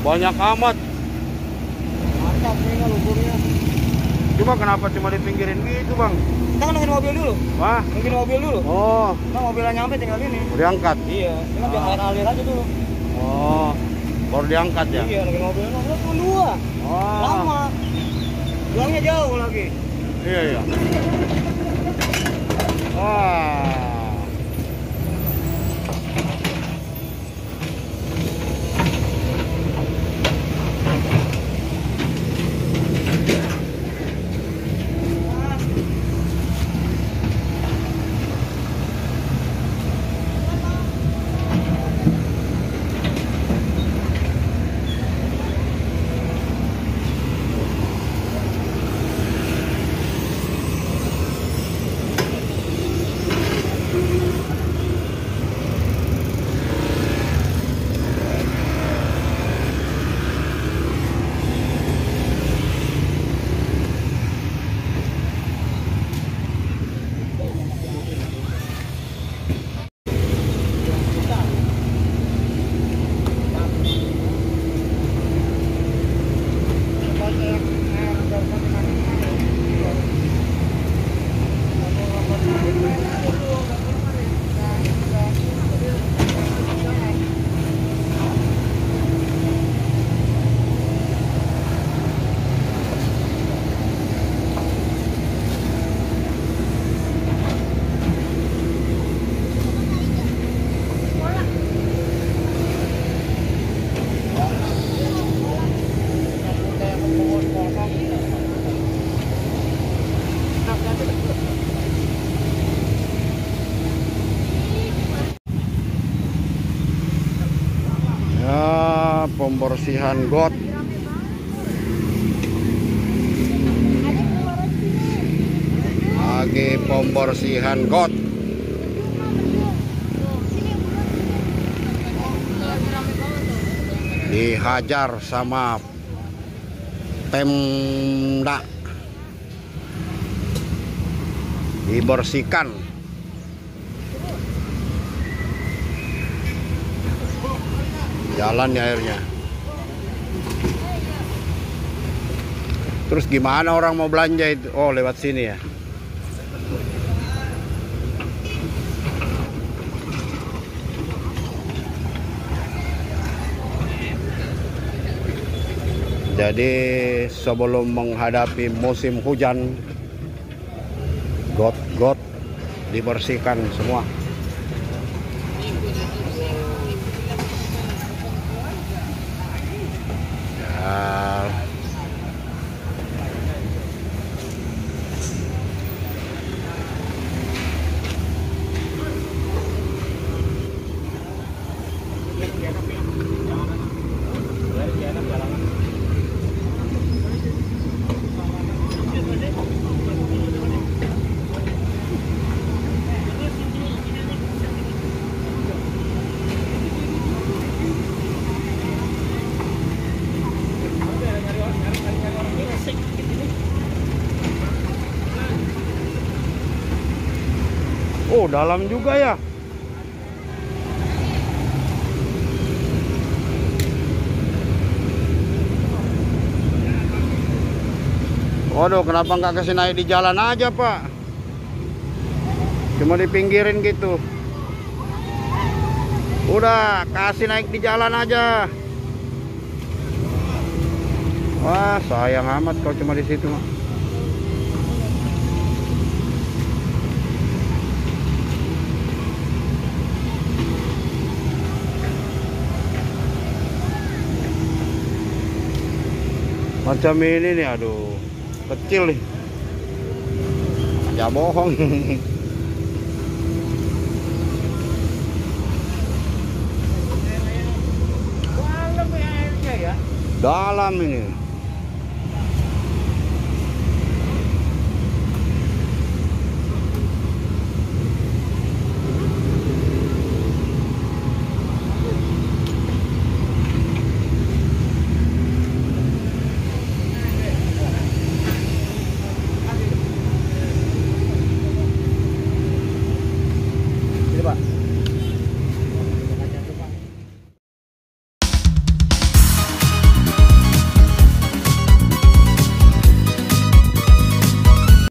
Banyak amat. Mantap nih lumpurnya. Cuma kenapa cuma dipinggirin gitu, Bang? Kita kan nungguin mobil dulu. Wah. Nungguin mobil dulu. Oh. Nah, mobilnya nyampe tinggal ini. Mau diangkat? Iya. Tinggal biar alir aja dulu. Oh. Baru diangkat ya? Iya, nungguin mobilnya. Mobilnya cuma 2. Oh. Lama. Pulangnya jauh lagi. Iya, iya. Wah. Ya, pembersihan got. Lagi pembersihan got. Dihajar sama Pemda. Dibersihkan. Jalan ya airnya. Terus gimana orang mau belanja itu? Oh, lewat sini ya. Jadi sebelum menghadapi musim hujan, got-got dibersihkan semua. Oh, dalam juga ya. Waduh, kenapa nggak kasih naik di jalan aja, Pak? Cuma dipinggirin gitu. Udah, kasih naik di jalan aja. Wah, sayang amat kalau cuma di situ, Mak. Macam ini nih, aduh, kecil nih. Ya bohong. Dalam ya airnya ya. Dalam ini.